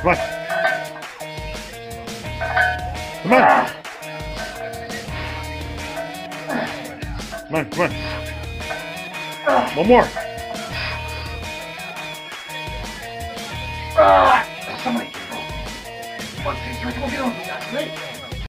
Come on. Come on. Come on, come on. One more. Somebody. 1, 2, 3, 4, get on. That's me.